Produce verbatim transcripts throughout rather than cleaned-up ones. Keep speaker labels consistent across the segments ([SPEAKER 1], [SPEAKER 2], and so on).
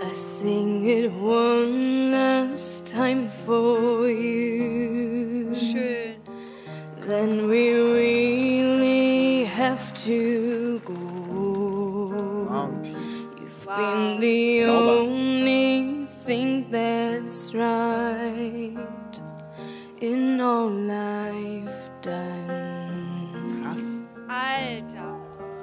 [SPEAKER 1] sing it one last time for you.
[SPEAKER 2] Schön.
[SPEAKER 1] Then we really have to go. You've
[SPEAKER 2] Wow.
[SPEAKER 1] been the only thing that's right in all I've done.
[SPEAKER 3] Krass.
[SPEAKER 2] Alter.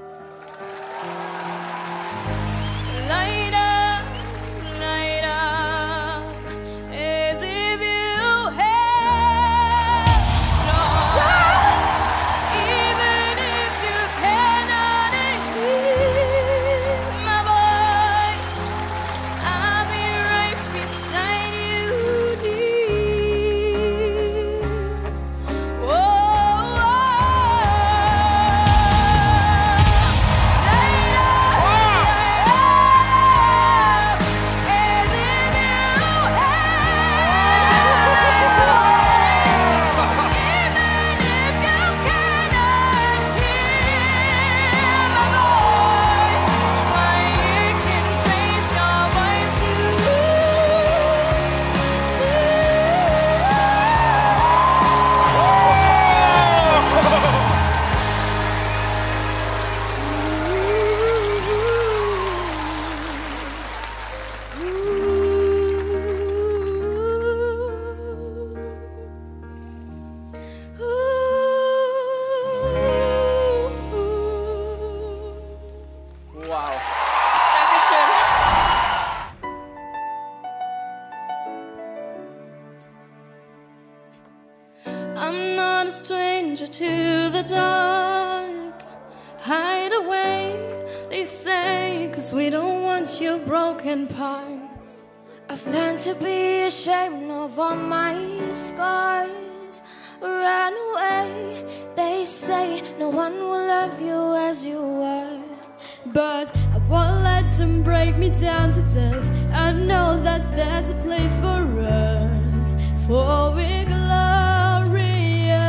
[SPEAKER 1] Light up, light up, as if you had choice. Even if you cannot hear my voice, I'll be right beside you, dear. Whoa, light up, light up.
[SPEAKER 3] Wow.
[SPEAKER 2] Dankeschön.
[SPEAKER 1] I'm not a stranger to the dark. Hide away, they say, 'cause we don't want your broken parts.
[SPEAKER 4] I've learned to be ashamed of all my scars. Run away, they say, no one will love you as you are.
[SPEAKER 5] But I won't let them break me down to dust. I know that there's a place for us, for we're glorious.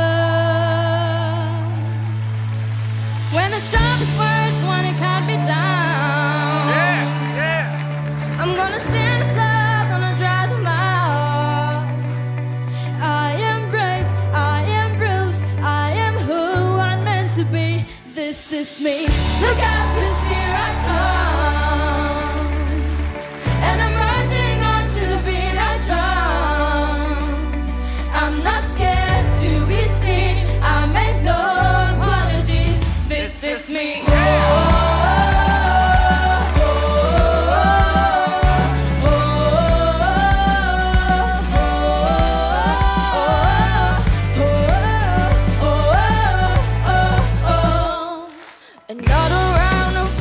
[SPEAKER 1] When the sharpest words want to cut me down,
[SPEAKER 3] Yeah, yeah.
[SPEAKER 1] I'm gonna send the flood, gonna dry them out.
[SPEAKER 5] I am brave, I am bruised, I am who I'm meant to be. This is me.
[SPEAKER 1] Look out, 'cause here I come, and I'm marching on to the beat I drum. I'm not scared to be seen, I make no apologies. This is me. Oh, oh, oh, oh, oh, oh, oh, oh, oh. Another round of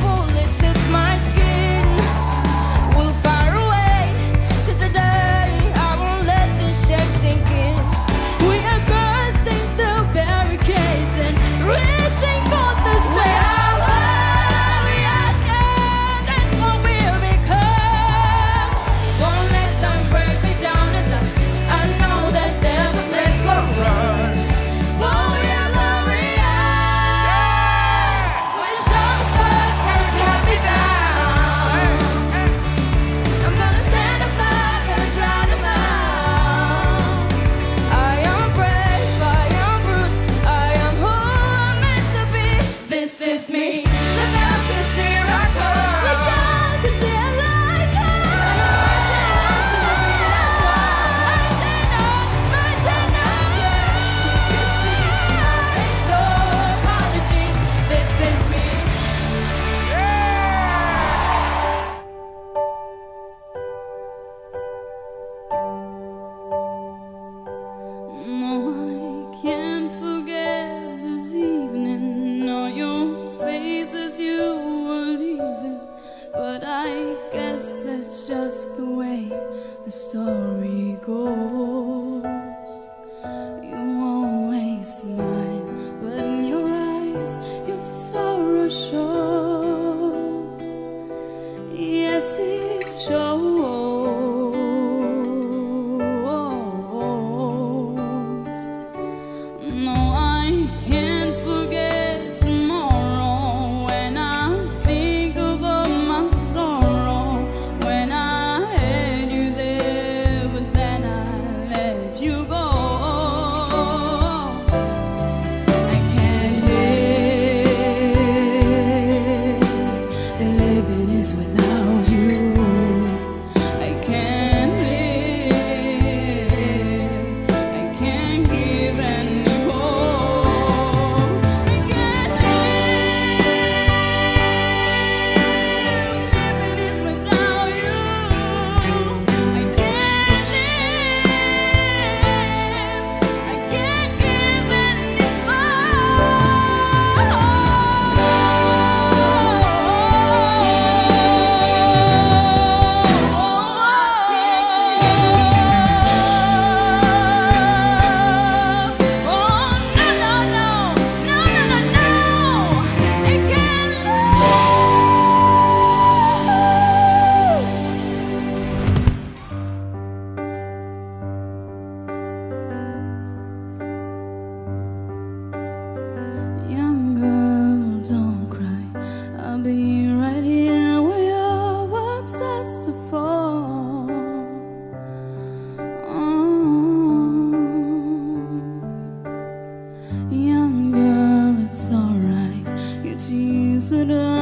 [SPEAKER 6] Young girl, it's alright. Your tears are done.